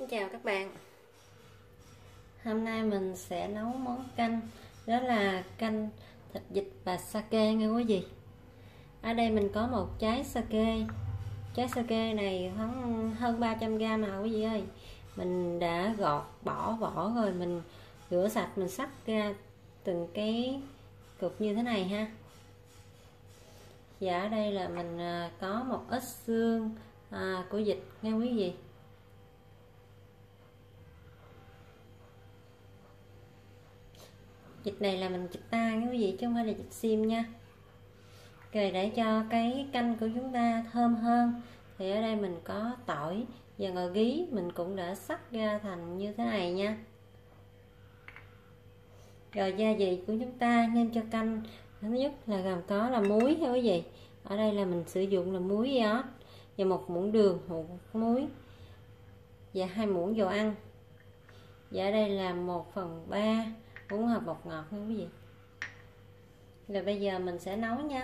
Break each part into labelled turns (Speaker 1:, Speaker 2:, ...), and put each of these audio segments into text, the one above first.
Speaker 1: Xin chào các bạn. Hôm nay mình sẽ nấu món canh, đó là canh thịt vịt và sake nghe quý vị. Ở đây mình có một trái sake. Trái sake này khoảng hơn 300g mà quý vị ơi. Mình đã gọt bỏ vỏ rồi, mình rửa sạch, mình xắt ra từng cái cục như thế này ha. Và ở đây là mình có một ít xương của vịt nghe quý vị. Vịt này là mình vịt ta nha quý vị, chứ không phải là vịt xiêm nha. Rồi để cho cái canh của chúng ta thơm hơn thì ở đây mình có tỏi và ngò gí, mình cũng đã xắt ra thành như thế này nha. Rồi gia vị của chúng ta nên cho canh thứ nhất là gồm có là muối nha quý vị. Ở đây là mình sử dụng là muối iốt và 1 muỗng đường, 1 muối và 2 muỗng dầu ăn. Và ở đây là 1/3 muỗng hộp bột ngọt nha quý vị. Rồi bây giờ mình sẽ nấu nha.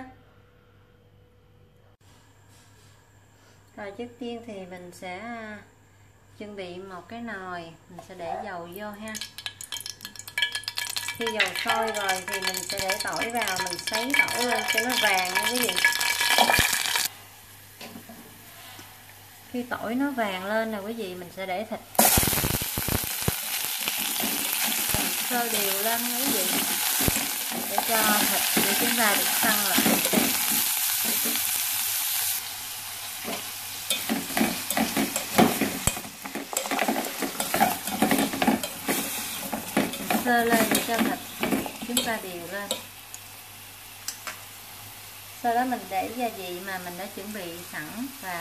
Speaker 1: Rồi trước tiên thì mình sẽ chuẩn bị một cái nồi, mình sẽ để dầu vô ha. Khi dầu sôi rồi thì mình sẽ để tỏi vào, mình sấy tỏi lên cho nó vàng nha quý vị. Khi tỏi nó vàng lên là quý vị, mình sẽ để thịt mình sôi đều lên nha quý vị, để cho thịt của chúng ta được săn lại. Sơ lên để cho thịt chúng ta đều lên. Sau đó mình để gia vị mà mình đã chuẩn bị sẵn vào,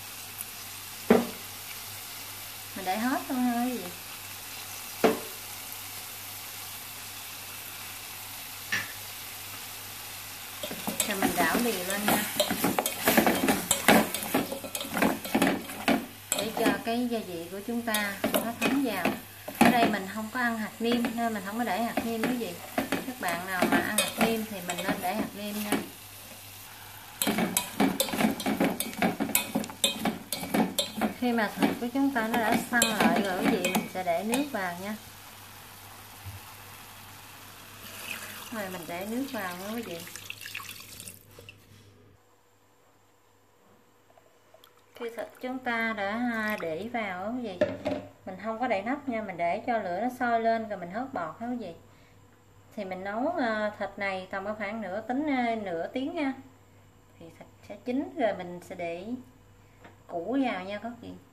Speaker 1: mình để hết luôn ha quý vị. Rồi mình đảo đều lên nha, để cho cái gia vị của chúng ta nó thấm vào. Ở đây mình không có ăn hạt nêm nên mình không có để hạt nêm quý vị. Các bạn nào mà ăn hạt nêm thì mình nên để hạt nêm nha. Khi mà thịt của chúng ta nó đã săn lại rồi quý vị, mình sẽ để nước vào nha. Rồi mình để nước vào nha quý vị. Khi thịt chúng ta đã để vào quý vị, mình không có đậy nắp nha, mình để cho lửa nó sôi lên rồi mình hớt bọt đó quý vị. Thì mình nấu thịt này tầm khoảng nửa tiếng nha, thì thịt sẽ chín rồi mình sẽ để củ vào nha các vị.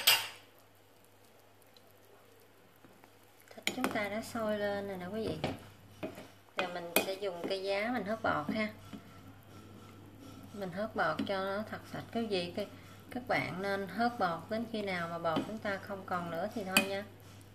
Speaker 1: Thịt chúng ta đã sôi lên rồi nè quý vị. Rồi mình sẽ dùng cây giá mình hớt bọt ha. Mình hớt bọt cho nó thật sạch quý vị. Các bạn nên hớt bọt đến khi nào mà bọt chúng ta không còn nữa thì thôi nha.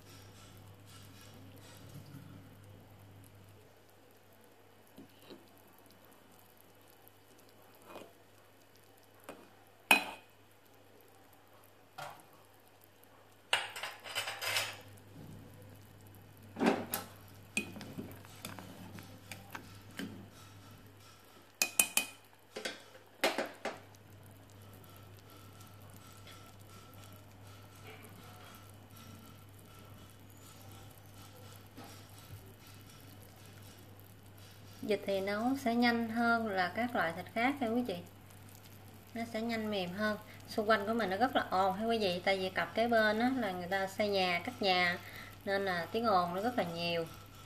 Speaker 1: Vịt thì nấu sẽ nhanh hơn là các loại thịt khác nha quý vị. Nó sẽ nhanh mềm hơn. Xung quanh của mình nó rất là ồn ha quý vị, tại vì cặp kế bên đó là người ta xây nhà, cắt nhà, nên là tiếng ồn nó rất là nhiều.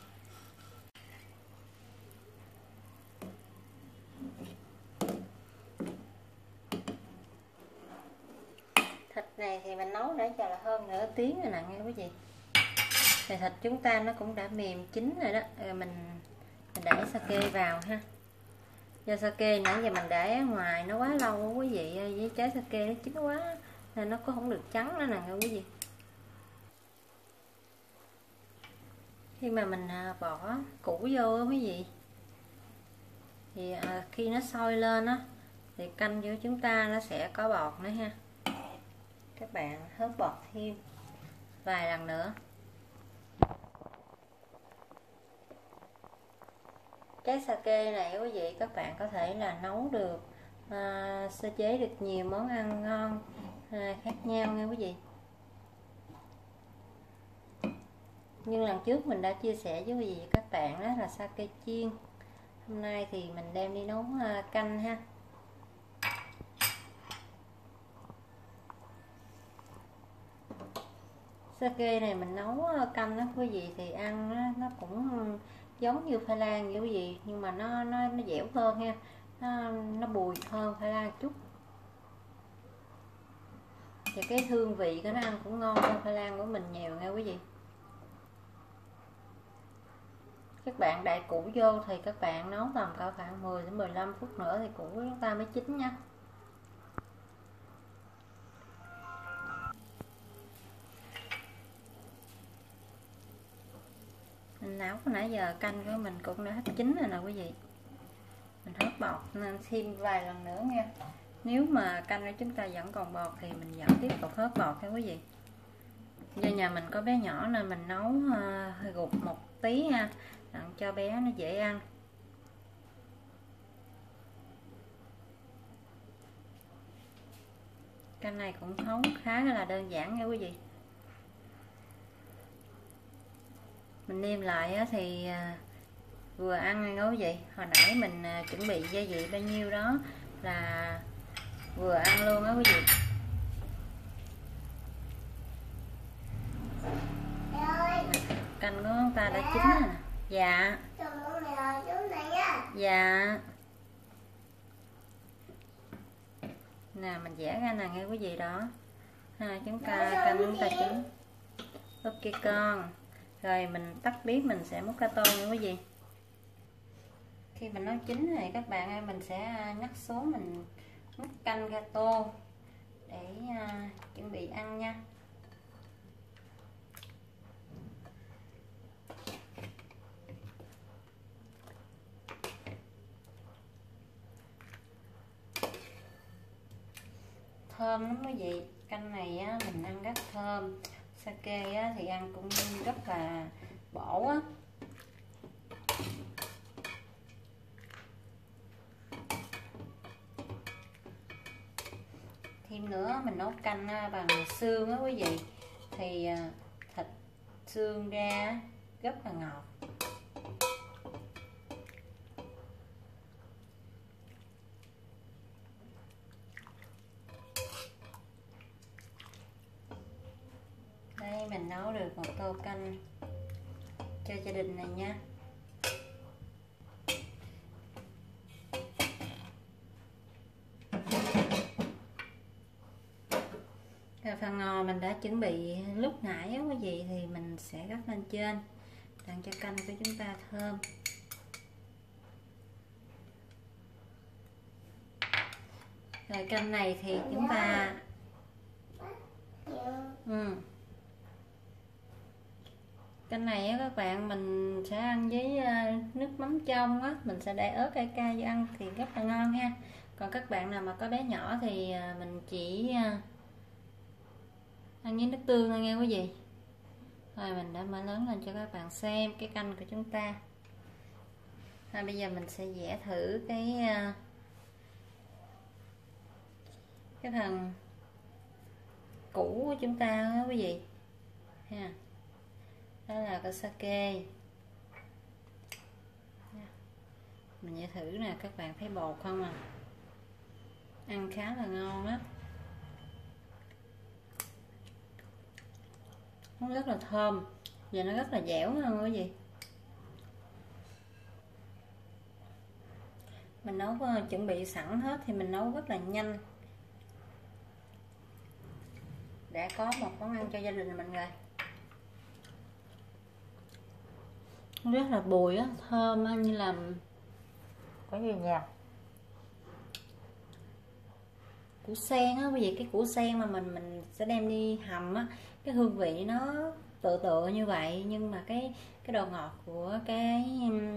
Speaker 1: Thịt này thì mình nấu để cho là hơn nửa tiếng rồi nè nghe quý vị. Thì thịt chúng ta nó cũng đã mềm chín rồi đó. Rồi mình để sake vào ha. Do sake nãy giờ mình để ở ngoài nó quá lâu quý vị, với trái sake nó chín quá nên nó cũng không được trắng nữa nè quý vị. Khi mà mình bỏ củ vô quý vị, thì khi nó sôi lên á thì canh của chúng ta nó sẽ có bọt nữa ha. Các bạn hớt bọt thêm vài lần nữa. Trái sake này quý vị, các bạn có thể là nấu được, sơ chế được nhiều món ăn ngon khác nhau nha quý vị. Nhưng lần trước mình đã chia sẻ với quý vị và các bạn đó là sake chiên. Hôm nay thì mình đem đi nấu canh ha. Sake này mình nấu canh đó quý vị, thì ăn nó cũng giống như khoai lang vậy quý vị, nhưng mà nó dẻo hơn ha, nó bùi hơn khoai lang chút. Thì cái hương vị của nó ăn cũng ngon hơn khoai lang của mình nhiều nha quý vị. Các bạn đậy củ vô thì các bạn nấu tầm cỡ khoảng 10 đến 15 phút nữa thì củ chúng ta mới chín nha. Mình nấu nãy giờ canh của mình cũng đã hết chín rồi nè quý vị. Mình hớt bọt nên thêm vài lần nữa nha. Nếu mà canh của chúng ta vẫn còn bọt thì mình vẫn tiếp tục hớt bọt nha quý vị. Do nhà mình có bé nhỏ nên mình nấu hơi gục một tí ha, đặng cho bé nó dễ ăn. Canh này cũng nấu khá là đơn giản nha quý vị. Mình nêm lại thì vừa ăn nha quý vị. Hồi nãy mình chuẩn bị gia vị bao nhiêu đó là vừa ăn luôn á quý vị. Canh của chúng ta đã chín rồi nè. Dạ. Dạ. Nè mình vẽ ra nè nghe quý vị đó. Chúng ta canh chúng ta chín. Ok con. Rồi mình tắt bếp, mình sẽ múc ra tô nha quý vị. Khi mình nấu chín thì các bạn ơi, mình sẽ nhắc xuống mình múc canh ra tô để chuẩn bị ăn nha. Thơm lắm quý vị, canh này á, mình ăn rất thơm. Sake á, thì ăn cũng rất là bổ á. Thêm nữa mình nấu canh bằng xương á quý vị, thì thịt xương ra rất là ngọt. Đây mình nấu được một tô canh cho gia đình này nha. Rồi phần ngò mình đã chuẩn bị lúc nãy á quý vị, thì mình sẽ rắc lên trên làm cho canh của chúng ta thơm. Rồi canh này thì chúng ta canh này á các bạn, mình sẽ ăn với nước mắm trong á, mình sẽ để ớt cay cay vô ăn thì rất là ngon ha. Còn các bạn nào mà có bé nhỏ thì mình chỉ ăn với nước tương thôi nghe quý vị. Rồi mình đã mở lớn lên cho các bạn xem cái canh của chúng ta. Rồi bây giờ mình sẽ vẽ thử cái phần củ của chúng ta đó quý vị ha. Đó là cái sake. Mình vẽ thử nè, các bạn thấy bột không à, ăn khá là ngon á, nó rất là thơm và nó rất là dẻo hơn quý vị. Mình nấu chuẩn bị sẵn hết thì mình nấu rất là nhanh, đã có một món ăn cho gia đình mình rồi. Rất là bùi á, thơm á, như là có gì nhỉ, củ sen á quý vị. Cái củ sen mà mình sẽ đem đi hầm á, cái hương vị nó tựa như vậy, nhưng mà cái độ ngọt của cái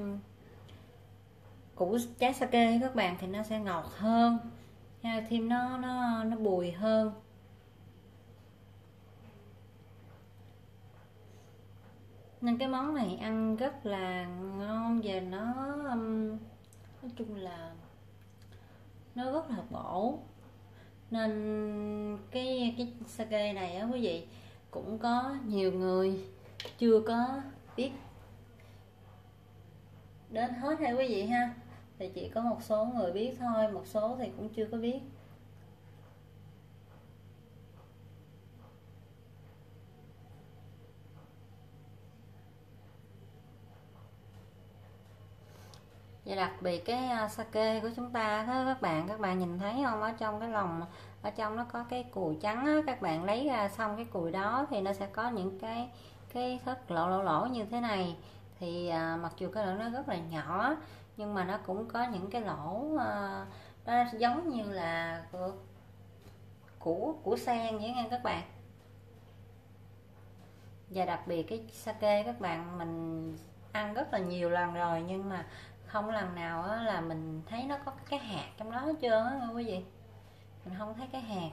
Speaker 1: củ trái sake các bạn thì nó sẽ ngọt hơn ha, thêm nó bùi hơn. Nên cái món này ăn rất là ngon và nói chung là nó rất là bổ. Nên cái sake này á quý vị, cũng có nhiều người chưa có biết đến hết hay quý vị ha, thì chỉ có một số người biết thôi, một số thì cũng chưa có biết. Và đặc biệt cái sake của chúng ta đó các bạn nhìn thấy không, ở trong cái lòng, ở trong nó có cái cùi trắng á, các bạn lấy ra xong cái cùi đó thì nó sẽ có những cái thất lỗ như thế này. Thì mặc dù cái lỗ nó rất là nhỏ nhưng mà nó cũng có những cái lỗ nó giống như là của sen vậy nha các bạn. Và đặc biệt cái sake các bạn, mình ăn rất là nhiều lần rồi nhưng mà không lần nào á là mình thấy nó có cái hạt trong đó hết trơn á quý vị, mình không thấy cái hạt.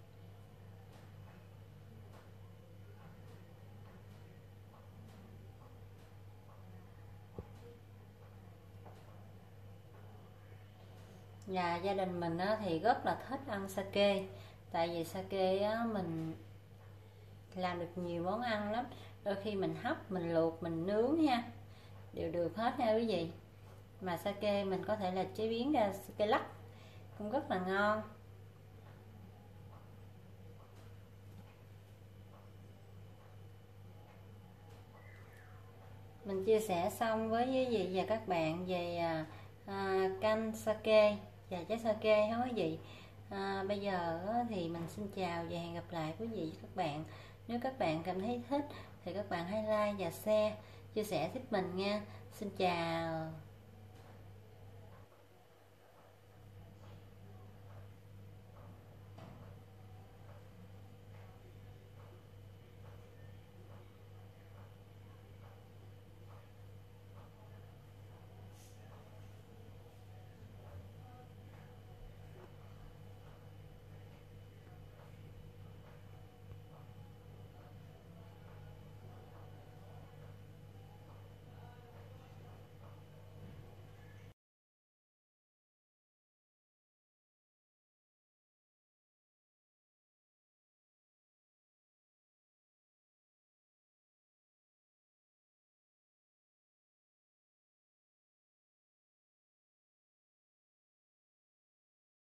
Speaker 1: Và gia đình mình á, thì rất là thích ăn sake, tại vì sake á, mình làm được nhiều món ăn lắm, đôi khi mình hấp, mình luộc, mình nướng ha, đều được hết nha quý vị. Mà sake mình có thể là chế biến ra sake lắc cũng rất là ngon. Mình chia sẻ xong với quý vị và các bạn về canh sake và trái sake hết quý vị. Bây giờ thì mình xin chào và hẹn gặp lại quý vị và các bạn. Nếu các bạn cảm thấy thích thì các bạn hãy like và share, chia sẻ thích mình nha. Xin chào.